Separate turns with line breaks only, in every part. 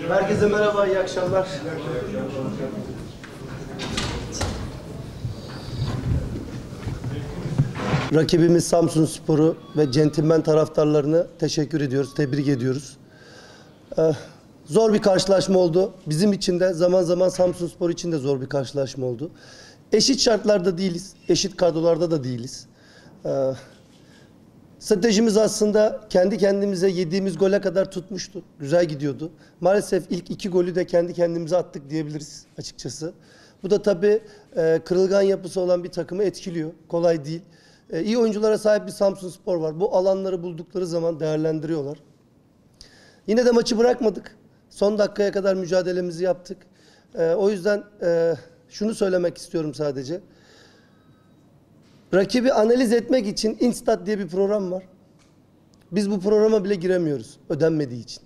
Herkese merhaba, iyi akşamlar. Rakibimiz Samsunspor'u ve centilmen taraftarlarını teşekkür ediyoruz, tebrik ediyoruz. Zor bir karşılaşma oldu. Bizim için de zaman zaman Samsunspor için de zor bir karşılaşma oldu. Eşit şartlarda değiliz, eşit kadrolarda da değiliz. Stratejimiz aslında kendi kendimize yediğimiz gole kadar tutmuştu. Güzel gidiyordu. Maalesef ilk 2 golü de kendi kendimize attık diyebiliriz açıkçası. Bu da tabii kırılgan yapısı olan bir takımı etkiliyor. Kolay değil. İyi oyunculara sahip bir Samsunspor var. Bu alanları buldukları zaman değerlendiriyorlar. Yine de maçı bırakmadık. Son dakikaya kadar mücadelemizi yaptık. O yüzden şunu söylemek istiyorum sadece. Rakibi analiz etmek için Instat diye bir program var. Biz bu programa bile giremiyoruz ödenmediği için.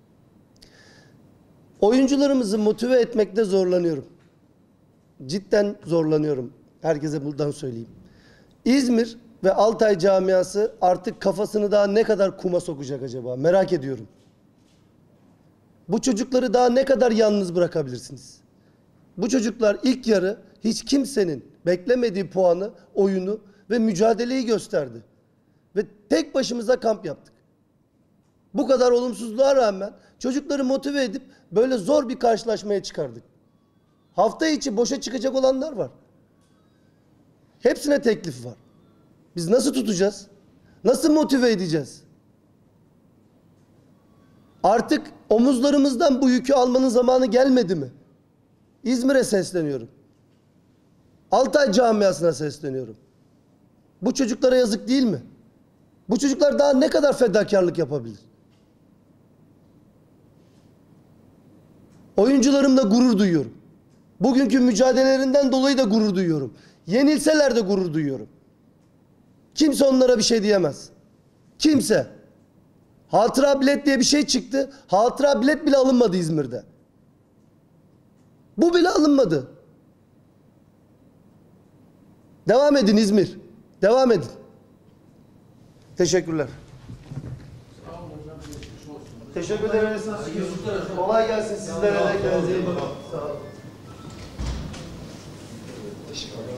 Oyuncularımızı motive etmekte zorlanıyorum. Cidden zorlanıyorum. Herkese buradan söyleyeyim. İzmir ve Altay camiası artık kafasını daha ne kadar kuma sokacak acaba? Merak ediyorum. Bu çocukları daha ne kadar yalnız bırakabilirsiniz? Bu çocuklar ilk yarı hiç kimsenin beklemediği puanı, oyunu ve mücadeleyi gösterdi. Ve tek başımıza kamp yaptık. Bu kadar olumsuzluğa rağmen çocukları motive edip böyle zor bir karşılaşmaya çıkardık. Hafta içi boşa çıkacak olanlar var. Hepsine teklif var. Biz nasıl tutacağız? Nasıl motive edeceğiz? Artık omuzlarımızdan bu yükü almanın zamanı gelmedi mi? İzmir'e sesleniyorum. Altay camiasına sesleniyorum. Bu çocuklara yazık değil mi? Bu çocuklar daha ne kadar fedakarlık yapabilir? Oyuncularımla gurur duyuyorum. Bugünkü mücadelelerinden dolayı da gurur duyuyorum. Yenilseler de gurur duyuyorum. Kimse onlara bir şey diyemez. Kimse. Hatıra bilet diye bir şey çıktı. Hatıra bilet bile alınmadı İzmir'de. Bu bile alınmadı. Devam edin İzmir. Devam edin. Teşekkürler. Teşekkür ederiz. Kolay gelsin sizlere de. Sağ olun.